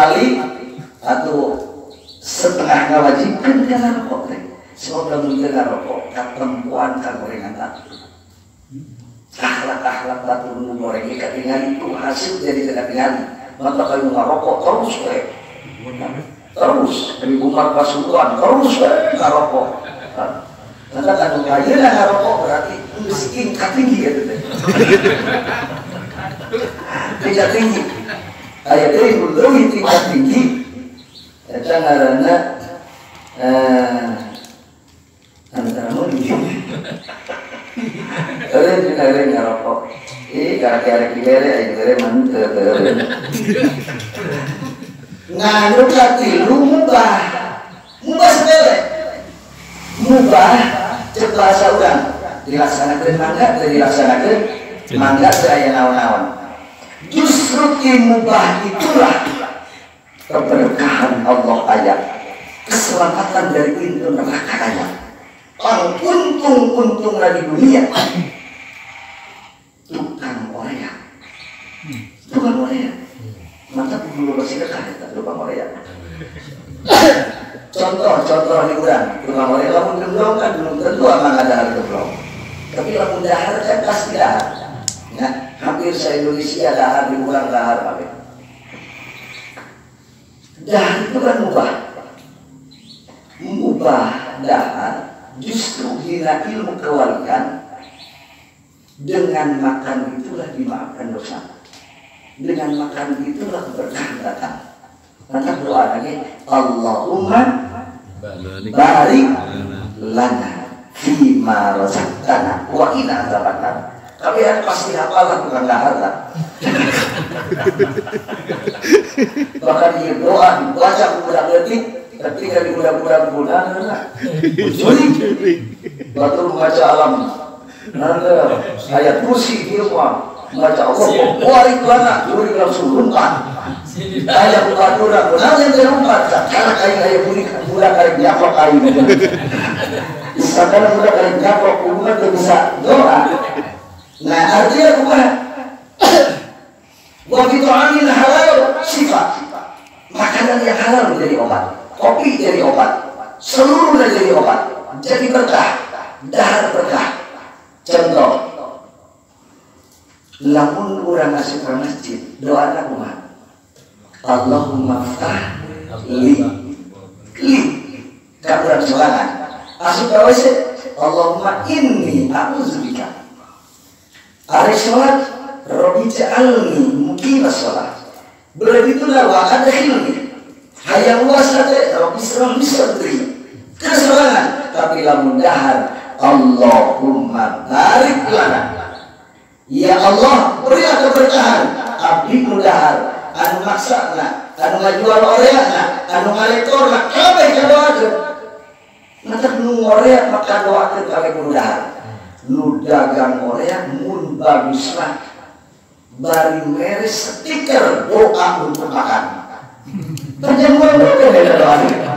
kecuali atau setengah ngawajibkan dia ngarokok teh. Sebab lamun teu ngarokok ka perempuan ka gorengan tatu. Akhlak tatu nu goreng ieu katingali itu hasil jadi tidak tingali. Maka kalau ngarokok terus we. Terus dari umat pasukan terus we ngarokok. Karena kan kaya ngarokok berarti miskin katinggi ya teh. Tingkat tinggi. Aya deui leuwih tingkat tinggi. Eta ngaranna antara mun Keren ngarokok. Gara-gara kibere aing kere manteu. Nganu katilu mubah. Mubah sepele. Mubah cek bahasa urang. Dilaksanakeun mangga teu dilaksanakeun mangga teu aya naon-naon. Justru mubah itulah keberkahan Allah ayat. Keselamatan dari pintu neraka ayat. Untung di dunia tukang Korea mantap dulu masih dekat tukang Korea. Contoh di urang tukang Korea lamun gemblong kan belum tentu aman ada hal gemblong, tapi lamun dahar kan pasti dahar ya, hampir se-Indonesia dahar di urang dahar apa dahar itu kan mubah dahar. Justru hina ilmu kewalian, dengan makan itulah dimaafkan dosa, dengan makan itulah berkah datang. Maka doa lagi Allahumma barik lana fima razaqtana wa qina adzabannar. Kalian pasti hafal bukan dahar lah. Bahkan di doa dibaca kurang detik. Ketika di budak-budak bulan, sulit. Batul membaca alam, nanda ayat kursi hilma, membaca Allah, warik lana, juri langsung lompat. Ayat budak-budak bulan yang terlompat, karena kain budak kain nyaplok kain. Karena budak kain nyaplok, bukan bisa doa. Nah artinya bukan. Begitu angin halal sifat, makanan yang halal menjadi obat. Kopi jadi obat, seluruhnya jadi obat, jadi berkah, dahar berkah. Contoh, lamun urang masuk ke masjid, doa kumaha? Allahumma ftah li ka urang sorangan. Asup ka WC, Allahumma inni a'udzubika. Ari salat, Rabbi ja'alni muqimas shalah. Begitulah wa adkhilni hayang wasate Rabbi sirah misradri keserangan. Tapi lamun dahar Allahumma barik lana, ya Allah berilah keberkahan abdi mudahar anu maksana anu ngajual oreana anu ngalekorna kabeh kadoakeun. Mata nu orea maka doakeun kabeh mudahar. Nu dagang orea mun bagusna bari mere stiker doa untuk makan. Perjamuan beda doa.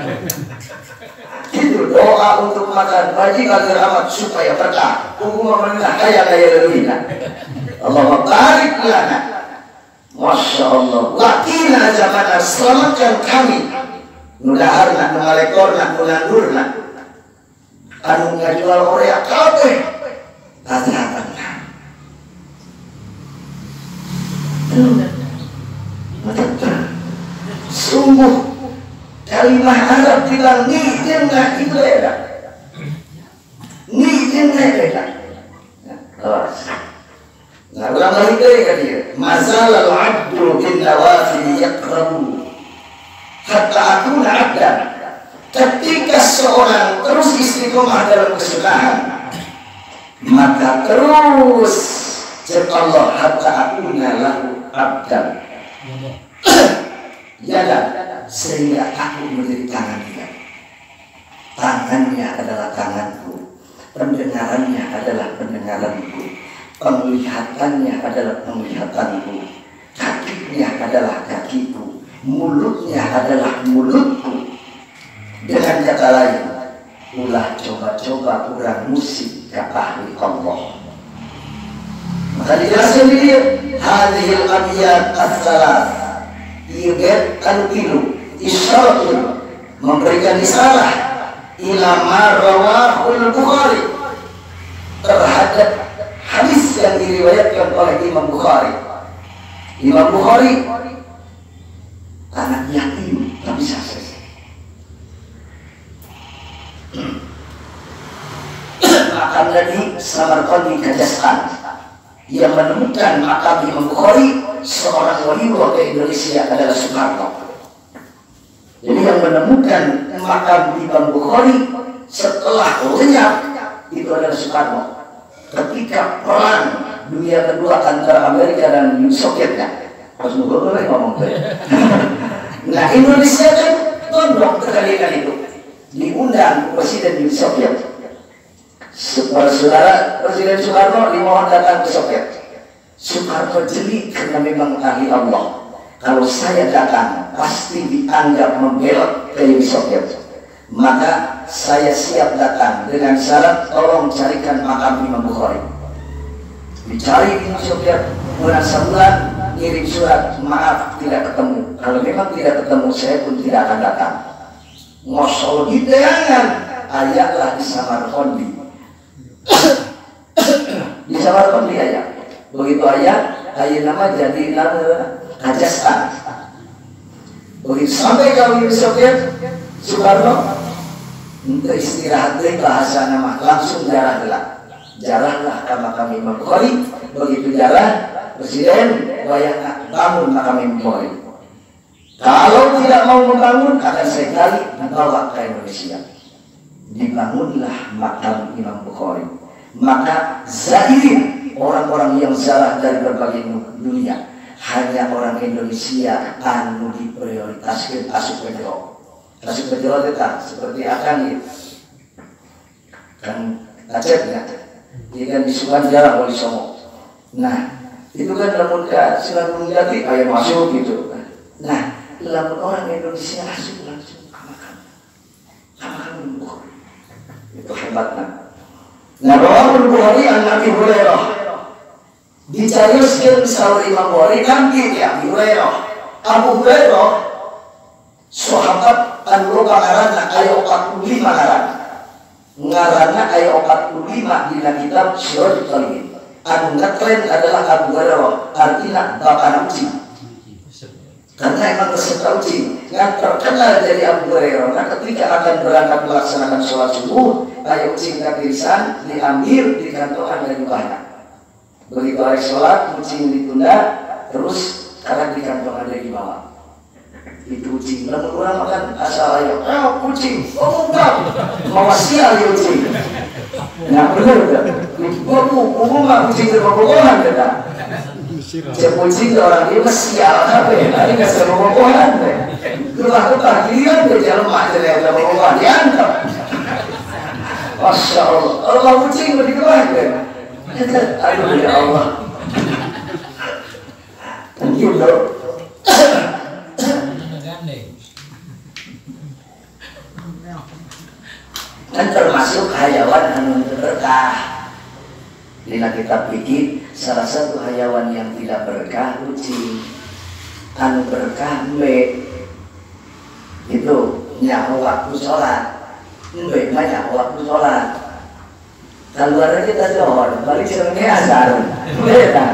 Itu doa untuk makan bagi agar amat supaya berkah. Hukum meminta kaya lebihna. Allahumma barik lana. Masya Allah. Wakina zamana, selamatkan kami. Nudaharna, nungalekorna, nunandurna. Anu ngajual orea kabeh. Azabanna. Sungguh kalimah Arab bilang ni jenah itu beda, ni jenah beda. Nah, ulang lagi kan dia. Mazal al-abdu bin nawafil yaqrabu hatta akuna abdan. Ketika seorang terus istiqomah dalam kesunahan, maka terus cek Allah hatta akuna lahu abdan. Yada, sehingga aku menjadi tangan dia. Tangannya adalah tanganku, pendengarannya adalah pendengaranku, penglihatannya adalah penglihatanku, kakinya adalah kakiku, mulutnya adalah mulutku. Dengan kata lain, ulah coba-coba kurang musik ke ahli Allah. Maka dijelaskan di dia hadhil abiyat as-salat Yuget al-Tilu isyaratun memberikan isalah ila ma rawahul Bukhari terhadap hadis yang diriwayatkan oleh Imam Bukhari. Imam Bukhari anak yatim tapi sukses. Makam Nabi Samarqandi Kajastan yang menemukan makam Imam Bukhari, seorang wali ke Indonesia adalah Soekarno. Jadi yang menemukan makam Imam Bukhari setelah lenyap itu adalah Soekarno. Ketika perang dunia kedua antara Amerika dan Sovietnya, pas boleh ngomong tuh. Nah Indonesia kan tunduk terkali-kali itu diundang Presiden Uni Soviet. Saudara Presiden Soekarno dimohon datang ke Soviet. Soekarno jeli karena memang ahli Allah. Kalau saya datang pasti dianggap membelot ke Uni Soviet. Maka saya siap datang dengan syarat tolong carikan makam Imam Bukhari. Dicari di Uni Soviet, bulan sebulan ngirim surat, maaf tidak ketemu. Kalau memang tidak ketemu saya pun tidak akan datang. Ngosol di jangan ayatlah di Samarqandi. Di Samarqandi ayat. Begitu ayat nama jadi nama Kajastan. Begitu sampai ke Uni Soviet, Soekarno untuk istirahat dari bahasa nama langsung jarahlah ke makam Imam Bukhari. Begitu jarah Presiden bayang bangun makam Imam Bukhari. Kalau tidak mau membangun akan saya kali dibawa ke Indonesia. Dibangunlah makam Imam Bukhari. Maka zairin orang-orang yang zarah dari berbagai dunia, hanya orang Indonesia anu diprioritaskan asup penjero. Asup penjero itu seperti akan gitu. Kan Aceh ya. Dia kan disukan jarang oleh Songo. Nah, itu kan lamun ke Sunan Jati ayam masuk gitu. Nah, lamun orang Indonesia asup langsung makan Bukhari. Itu hebatnya. Nah, Rawahul Bukhari an Abi Hurairah. Dicariuskeun saur Imam Bukhari nanti ya Abi Hurairah. Abu Hurairah sahabat anu loba ngaranna aya 45 ngaran. Ngaranna aya 45 dina kitab Sirajul Talibin. Anu ngetren adalah Abu Hurairah, artinya bapak uji. Karena emang peserta uji yang terkenal dari Abu Hurairah. Nah, ketika akan berangkat melaksanakan sholat subuh, ayo uji kirisan diambil di kantongan dari banyak. Begitu hari sholat, uji ditunda, terus karena di kantongan dari bawah. Itu uji. Lalu orang makan asal ayo, uji, enggak, mau sial ya uji. Nah benar kan? Gua mah uji terbobogohan kan? Cepucing orang dia sial apa ya? Tadi nggak terbobogohan deh. Gelah giliran dia jalan macam yang terbobogohan diantar. Masya Allah. Kalau mau kucing lebih kelah kan? Aduh ya Allah. Gitu. Dan termasuk hayawan anu berkah. Dina kitab fikih salah satu hayawan yang tidak berkah kucing. Anu berkah mbe. Itu nyawa waktu sholat. Mbe banyak waktu sholat. Kalau ada kita johor, balik sebenarnya asar. Beda.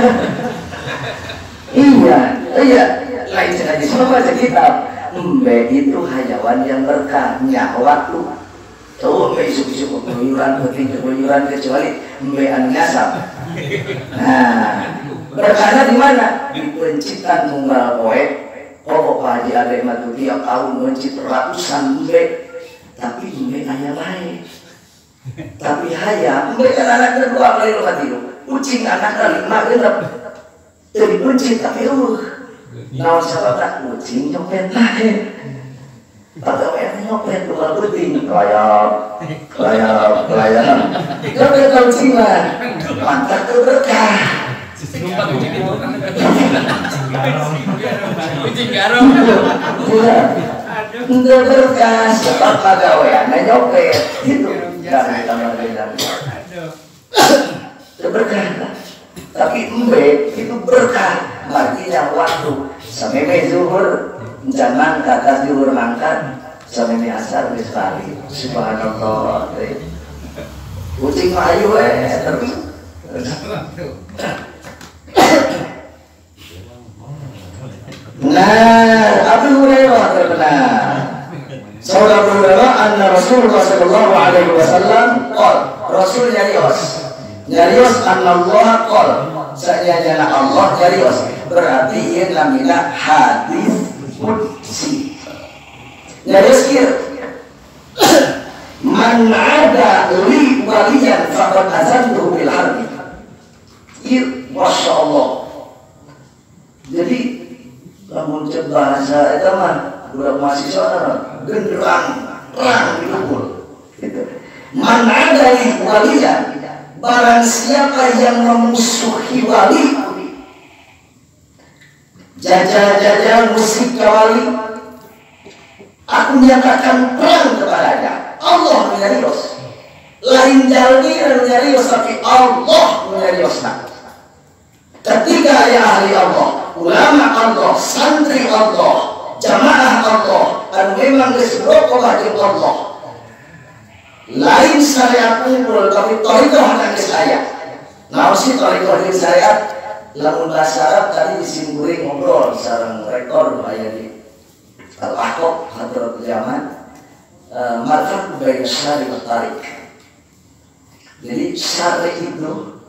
Iya. Lain sekali semua baca kitab. Mbe itu hayawan yang berkah nyawa waktu. Tuh, isu-isu keluyuran, keluyuran kecuali mbean ngasap. Nah, berkahnya di mana? Di pencitan tunggal poe. Oh, Pak Haji Ade matu tiap tahun mencit ratusan mbe, tapi mbe hanya baik. Tapi hanya mbe kan anak kedua kali lo mati lo. Kucing anak kelima genep. Jadi pencit tapi naon sahabat kucing nyopet lain. Atau yang nyopet tukang puting kelayap kalau tahu cina mantap tuh berkah kucing garong untuk berkah sebab pegawaiannya nyopet itu jangan tambah beda itu berkah tapi embe itu berkah artinya waktu sampai zuhur jangan kata zuhur mangkat sampai asar wis bali. Subhanallah. Kucing ayu terus. Nah, Abu Hurairah terkenal. Saudara Abu Hurairah, anna Rasulullah sallallahu alaihi wasallam qol, Rasul nyarios anna Allah qol, sayyidina Allah nyarios. Berarti ieu namina hadis qudsi. Nyarios kieu. Man ada li waliyan faqad azantuhu bil harbi. Ieu masyaallah. Jadi lamun cek bahasa eta mah budak mahasiswa genderang perang dipukul gitu. Man ada li waliyan, barang siapa yang memusuhi wali, jajal musik wali, aku menyatakan perang kepadanya. Allah menyarios, lain jalmi menyarios, tapi Allah menyariosna. Ketika ya ahli Allah, ulama Allah, santri Allah, jamaah Allah, dan memang disebutkan di Allah. Lain syariat unggul, tapi torikoh akan saya. Nah, si torikoh di syariat, lamun bahasa Arab tadi disimburi ngobrol sareng rektor bayani al-ahqaq hadrat zaman marfaq baina syari wa tarik. Jadi syari itu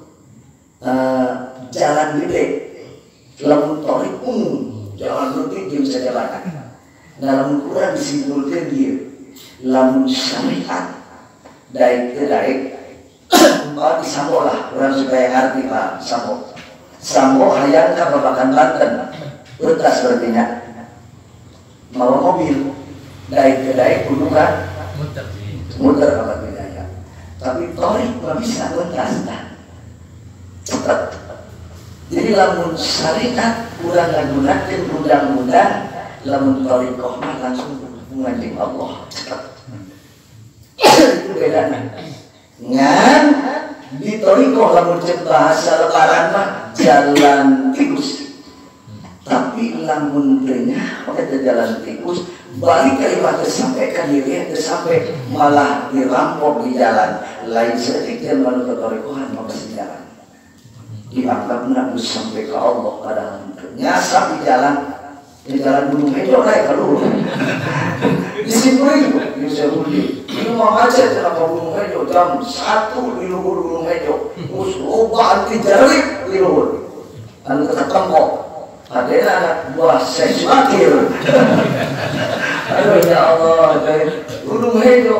jalan gede, lamun tarik jalan gede dia bisa jalan. Dalam Quran disimpulkan dia lamun syariat daik disambung lah orang supaya ngerti Pak. Sambo hayang ka babakan Banten utas berartinya mau mobil daik ke daik kudu kan muter apa bedanya, tapi torik nggak bisa utas cepat. Jadi lamun syariat kurang ngagunakeun mudah-mudahan lamun torikoh mah langsung hubungan dengan Allah cepat. Itu bedanya ngan di torikoh lamun cek bahasa lebaran mah jalan tikus, tapi lamun tanya ada jalan tikus balik kalimat tersampaikan diri tersampai malah dirampok di jalan lain sedikit menurut torikohan mau kasih jalan dianggap nabi sampai ke Allah padahal nyasar di jalan Gunung Hejo naik kalau disimpulin bisa budi ini mau macet kenapa Gunung Hejo jam 1 di luhur Gunung Hejo loba anti jarik di luhur anu ketemu kok ada anak buah sesuatu aduh ya Allah Gunung Hejo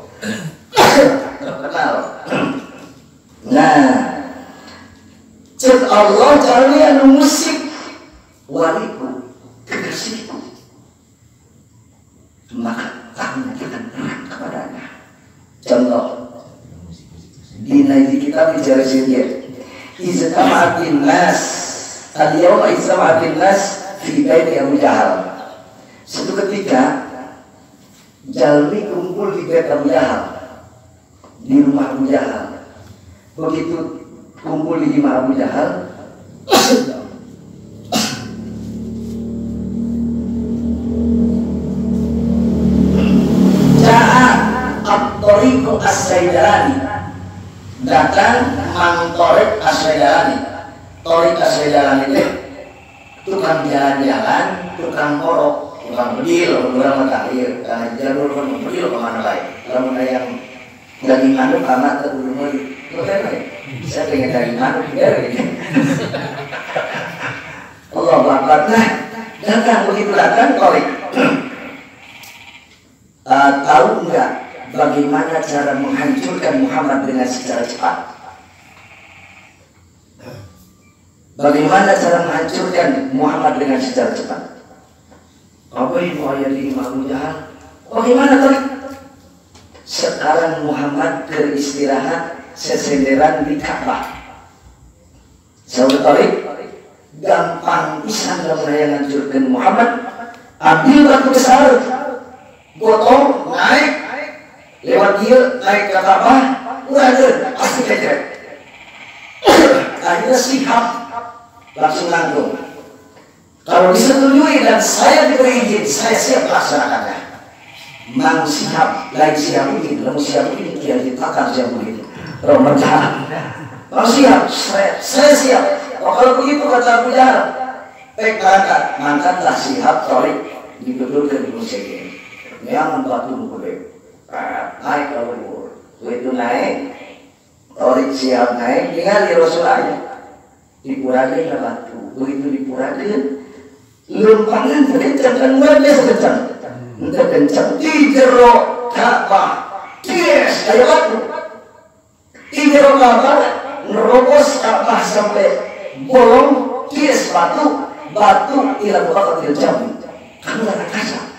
kenal. Nah cek Allah cari anu musik waliku kekasihku, maka aku menyatakan perang kepadanya. Contoh di negeri kita bicara sendiri iztama'atin nas al-yawma iztama'atin nas fi baiti Abu Jahal. Suatu ketika jalmi kumpul di bait Abu Jahal, di rumah Abu Jahal. Begitu kumpul di rumah Abu Jahal At-Tariq As-Saidalani datang Mang-Tariq As-Saidalani. Tariq As-Saidalani itu tukang jalan-jalan, tukang korok, tukang bedil, orang matahir, jalur bedil kemana baik. Kalau ada yang daging manuk amat terulung saya pengen daging manuk dari Allah Akbar. Nah datang begitu datang Tariq. Tahu enggak bagaimana cara menghancurkan Muhammad dengan secara cepat? Bagaimana cara menghancurkan Muhammad dengan secara cepat? Apa yang mau ayat di Abu Jahal? Bagaimana tadi? Sekarang Muhammad beristirahat sesenderan di Ka'bah. Saudara Tariq, gampang pisan dalam menghancurkan Muhammad. Ambil batu besar, gotong naik lewat dia naik ke Ka'bah, udah ada pasti kejeret. Akhirnya sihab langsung nanggung. Kalau disetujui dan saya diberi izin, saya siap laksanakannya. Mang siap, lain siap ini, lalu siap ini yang ditakan siap begitu. Ramadan. Mang siap, saya siap. Oh, kalau begitu kata Abu Jahal, baik berangkat, mangkatlah siap, torik didudukkan di musim ini. Yang batu boleh, naik kalau itu naik, torik siap naik, tinggal di Rasulullah. Dipurakan ke batu, begitu dipurakan. Lumpangan kencang kan luar biasa kencang. Untuk kencang di jero Ka'bah. Yes, kayak batu. Di jero Ka'bah nerobos Ka'bah sampai bolong. Yes, batu hilang bakal terjadi. Kamu akan kaca.